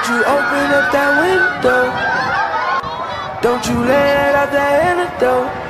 Won't you open up that window? Don't you let out that antidote?